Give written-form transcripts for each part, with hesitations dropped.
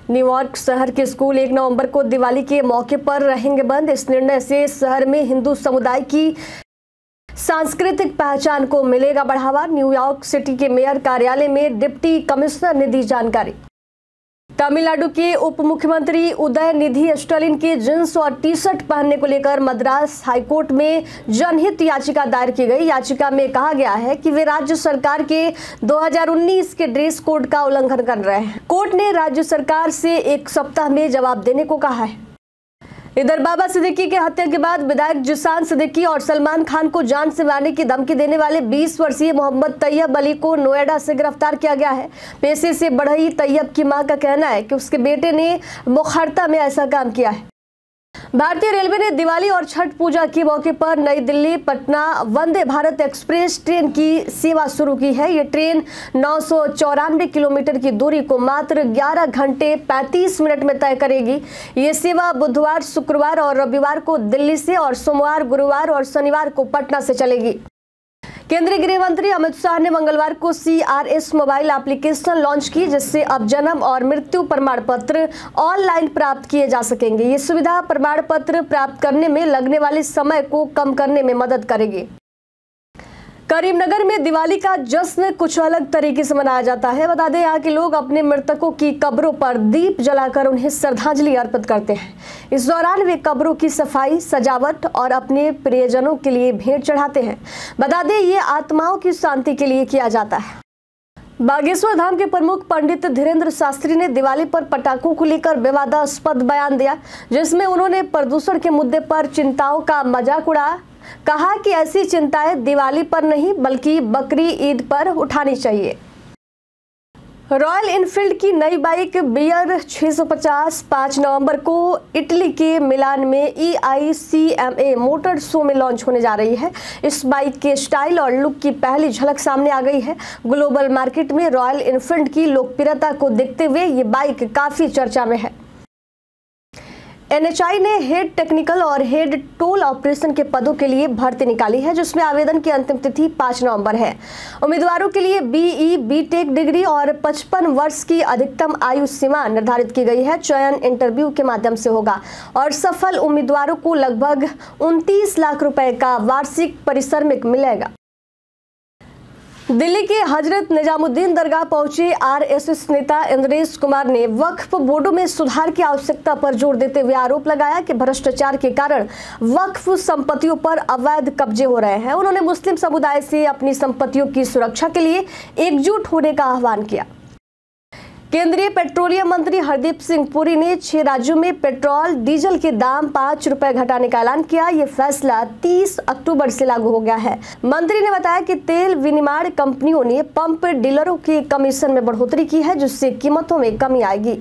New York शहर के school 1 नवंबर को दिवाली के मौके पर रहेंगे बंद। इस निर्णय से शहर में हिंदू समुदाय की सांस्कृतिक पहचान को मिलेगा बढ़ावा। न्यूयॉर्क सिटी के मेयर कार्यालय में डिप्टी कमिश्नर ने दी जानकारी। तमिलनाडु के उप मुख्यमंत्री उदयनिधि स्टालिन के जींस और टी शर्ट पहनने को लेकर मद्रास हाईकोर्ट में जनहित याचिका दायर की गई। याचिका में कहा गया है कि वे राज्य सरकार के 2019 के ड्रेस कोड का उल्लंघन कर रहे हैं। कोर्ट ने राज्य सरकार से 1 सप्ताह में जवाब देने को कहा है। इधर बाबा सिद्दीकी के हत्या के बाद विधायक जिशान सिद्दीकी और सलमान खान को जान से मारने की धमकी देने वाले 20 वर्षीय मोहम्मद तैयब अली को नोएडा से गिरफ्तार किया गया है। पेशे से बढ़ई तैयब की मां का कहना है कि उसके बेटे ने मुखर्ता में ऐसा काम किया है। भारतीय रेलवे ने दिवाली और छठ पूजा के मौके पर नई दिल्ली पटना वंदे भारत एक्सप्रेस ट्रेन की सेवा शुरू की है। ये ट्रेन 994 किलोमीटर की दूरी को मात्र 11 घंटे 35 मिनट में तय करेगी। ये सेवा बुधवार, शुक्रवार और रविवार को दिल्ली से और सोमवार, गुरुवार और शनिवार को पटना से चलेगी। केंद्रीय गृह मंत्री अमित शाह ने मंगलवार को CRS मोबाइल एप्लीकेशन लॉन्च की, जिससे अब जन्म और मृत्यु प्रमाण पत्र ऑनलाइन प्राप्त किए जा सकेंगे। ये सुविधा प्रमाण पत्र प्राप्त करने में लगने वाले समय को कम करने में मदद करेगी। करीमनगर में दिवाली का जश्न कुछ अलग तरीके से मनाया जाता है। बता दें, यहाँ के लोग अपने मृतकों की कब्रों पर दीप जलाकर उन्हें श्रद्धांजलि अर्पित करते हैं। इस दौरान वे कब्रों की सफाई, सजावट और अपने प्रियजनों के लिए भेंट चढ़ाते हैं। बता दें, ये आत्माओं की शांति के लिए किया जाता है। बागेश्वर धाम के प्रमुख पंडित धीरेन्द्र शास्त्री ने दिवाली पर पटाखों को लेकर विवादास्पद बयान दिया, जिसमें उन्होंने प्रदूषण के मुद्दे पर चिंताओं का मजाक उड़ाया। कहा कि ऐसी चिंताएं दिवाली पर नहीं बल्कि बकरी ईद पर उठानी चाहिए। रॉयल एनफील्ड की नई बाइक बियर 650 5 नवंबर को इटली के मिलान में EICMA मोटर शो में लॉन्च होने जा रही है। इस बाइक के स्टाइल और लुक की पहली झलक सामने आ गई है। ग्लोबल मार्केट में रॉयल एनफील्ड की लोकप्रियता को देखते हुए ये बाइक काफी चर्चा में है। NHI ने हेड टेक्निकल और हेड टोल ऑपरेशन के पदों के लिए भर्ती निकाली है, जिसमें आवेदन की अंतिम तिथि 5 नवंबर है। उम्मीदवारों के लिए BE, BTech डिग्री और 55 वर्ष की अधिकतम आयु सीमा निर्धारित की गई है। चयन इंटरव्यू के माध्यम से होगा और सफल उम्मीदवारों को लगभग 29 लाख रुपए का वार्षिक पारिश्रमिक मिलेगा। दिल्ली के हजरत निजामुद्दीन दरगाह पहुंचे RSS नेता इंद्रेश कुमार ने वक्फ बोर्डों में सुधार की आवश्यकता पर जोर देते हुए आरोप लगाया कि भ्रष्टाचार के कारण वक्फ संपत्तियों पर अवैध कब्जे हो रहे हैं। उन्होंने मुस्लिम समुदाय से अपनी संपत्तियों की सुरक्षा के लिए एकजुट होने का आह्वान किया। केंद्रीय पेट्रोलियम मंत्री हरदीप सिंह पुरी ने 6 राज्यों में पेट्रोल डीजल के दाम 5 रुपए घटाने का ऐलान किया। ये फैसला 30 अक्टूबर से लागू हो गया है। मंत्री ने बताया कि तेल विनिर्माण कंपनियों ने पंप डीलरों के कमीशन में बढ़ोतरी की है, जिससे कीमतों में कमी आएगी।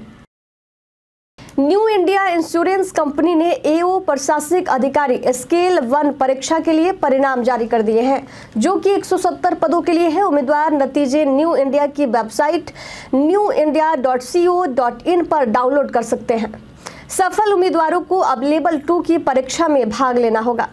न्यू इंडिया इंश्योरेंस कंपनी ने AO प्रशासनिक अधिकारी स्केल 1 परीक्षा के लिए परिणाम जारी कर दिए हैं, जो कि 170 पदों के लिए है। उम्मीदवार नतीजे न्यू इंडिया की वेबसाइट newindia.co.in पर डाउनलोड कर सकते हैं। सफल उम्मीदवारों को अब लेवल 2 की परीक्षा में भाग लेना होगा।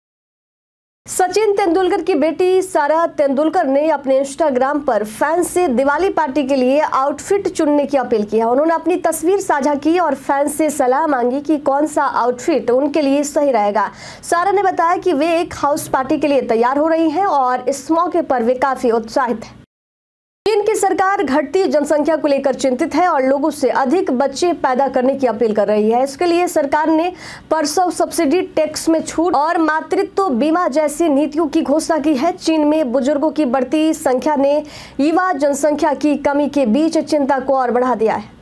सचिन तेंदुलकर की बेटी सारा तेंदुलकर ने अपने इंस्टाग्राम पर फैंस से दिवाली पार्टी के लिए आउटफिट चुनने की अपील की है। उन्होंने अपनी तस्वीर साझा की और फैंस से सलाह मांगी कि कौन सा आउटफिट उनके लिए सही रहेगा। सारा ने बताया कि वे एक हाउस पार्टी के लिए तैयार हो रही हैं और इस मौके पर वे काफी उत्साहित हैं। चीन की सरकार घटती जनसंख्या को लेकर चिंतित है और लोगों से अधिक बच्चे पैदा करने की अपील कर रही है। इसके लिए सरकार ने प्रसव सब्सिडी, टैक्स में छूट और मातृत्व बीमा जैसी नीतियों की घोषणा की है। चीन में बुजुर्गों की बढ़ती संख्या ने युवा जनसंख्या की कमी के बीच चिंता को और बढ़ा दिया है।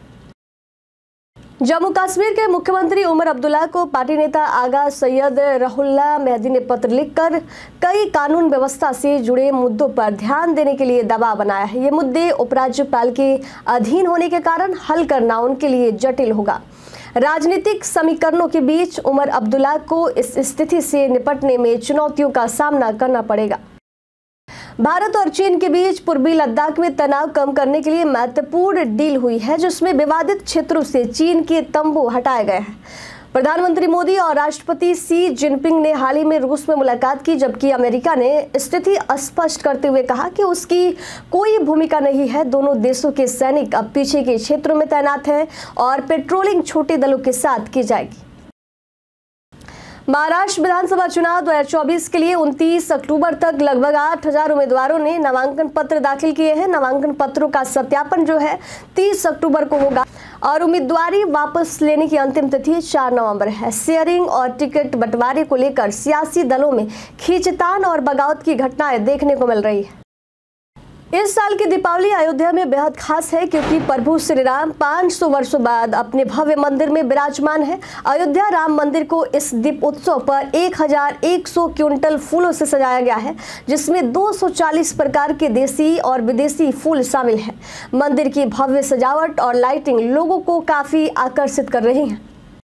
जम्मू कश्मीर के मुख्यमंत्री उमर अब्दुल्ला को पार्टी नेता आगा सैयद रहुल्ला मेहदी ने पत्र लिखकर कई कानून व्यवस्था से जुड़े मुद्दों पर ध्यान देने के लिए दबाव बनाया है। ये मुद्दे उपराज्यपाल के अधीन होने के कारण हल करना उनके लिए जटिल होगा। राजनीतिक समीकरणों के बीच उमर अब्दुल्ला को इस स्थिति से निपटने में चुनौतियों का सामना करना पड़ेगा। भारत और चीन के बीच पूर्वी लद्दाख में तनाव कम करने के लिए महत्वपूर्ण डील हुई है, जिसमें विवादित क्षेत्रों से चीन के तंबू हटाए गए हैं। प्रधानमंत्री मोदी और राष्ट्रपति शी जिनपिंग ने हाल ही में रूस में मुलाकात की, जबकि अमेरिका ने स्थिति स्पष्ट करते हुए कहा कि उसकी कोई भूमिका नहीं है। दोनों देशों के सैनिक अब पीछे के क्षेत्रों में तैनात हैं और पेट्रोलिंग छोटे दलों के साथ की जाएगी। महाराष्ट्र विधानसभा चुनाव 2024 के लिए 29 अक्टूबर तक लगभग 8,000 उम्मीदवारों ने नामांकन पत्र दाखिल किए हैं। नामांकन पत्रों का सत्यापन जो है 30 अक्टूबर को होगा और उम्मीदवारी वापस लेने की अंतिम तिथि 4 नवंबर है। शेयरिंग और टिकट बंटवारे को लेकर सियासी दलों में खींचतान और बगावत की घटनाएं देखने को मिल रही है। इस साल की दीपावली अयोध्या में बेहद खास है, क्योंकि प्रभु श्री राम 500 वर्षों बाद अपने भव्य मंदिर में विराजमान है। अयोध्या राम मंदिर को इस दीप उत्सव पर 1100 क्विंटल फूलों से सजाया गया है, जिसमें 240 प्रकार के देसी और विदेशी फूल शामिल हैं। मंदिर की भव्य सजावट और लाइटिंग लोगों को काफी आकर्षित कर रही है।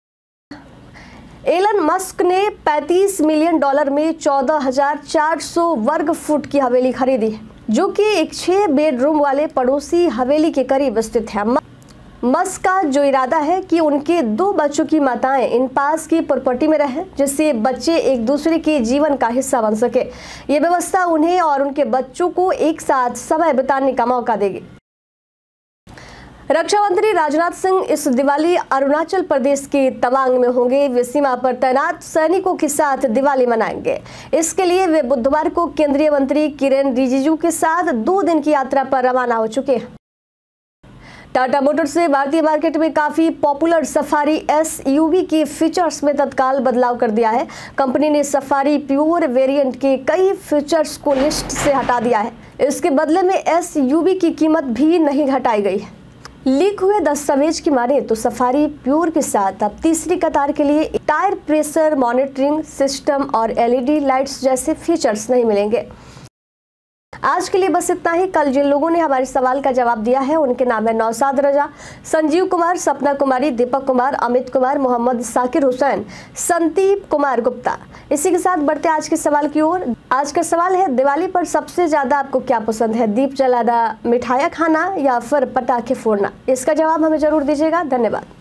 एलन मस्क ने $35 मिलियन में 14,400 वर्ग फुट की हवेली खरीदी है, जो कि एक 6 बेडरूम वाले पड़ोसी हवेली के करीब स्थित है। मस्क का जो इरादा है कि उनके 2 बच्चों की माताएं इन पास की प्रॉपर्टी में रहें, जिससे बच्चे एक दूसरे के जीवन का हिस्सा बन सके। ये व्यवस्था उन्हें और उनके बच्चों को एक साथ समय बिताने का मौका देगी। रक्षा मंत्री राजनाथ सिंह इस दिवाली अरुणाचल प्रदेश के तवांग में होंगे। वे सीमा पर तैनात सैनिकों के साथ दिवाली मनाएंगे। इसके लिए वे बुधवार को केंद्रीय मंत्री किरेन रिजिजू के साथ 2 दिन की यात्रा पर रवाना हो चुके हैं। टाटा मोटर्स ने भारतीय मार्केट में काफी पॉपुलर सफारी SUV के फीचर्स में तत्काल बदलाव कर दिया है। कंपनी ने सफारी प्योर वेरिएंट के कई फीचर्स को लिस्ट से हटा दिया है। इसके बदले में SUV की कीमत भी नहीं घटाई गई है। लीक हुए दस्तावेज की माने तो सफारी प्योर के साथ अब तीसरी कतार के लिए टायर प्रेशर मॉनिटरिंग सिस्टम और LED लाइट्स जैसे फीचर्स नहीं मिलेंगे। आज के लिए बस इतना ही। कल जिन लोगों ने हमारे सवाल का जवाब दिया है उनके नाम है नौशाद रजा, संजीव कुमार, सपना कुमारी, दीपक कुमार, अमित कुमार, मोहम्मद साकिर हुसैन, संदीप कुमार गुप्ता। इसी के साथ बढ़ते आज के सवाल की ओर। आज का सवाल है, दिवाली पर सबसे ज्यादा आपको क्या पसंद है? दीप जलाना, मिठाइयाँ खाना या फिर पटाखे फोड़ना? इसका जवाब हमें जरूर दीजिएगा। धन्यवाद।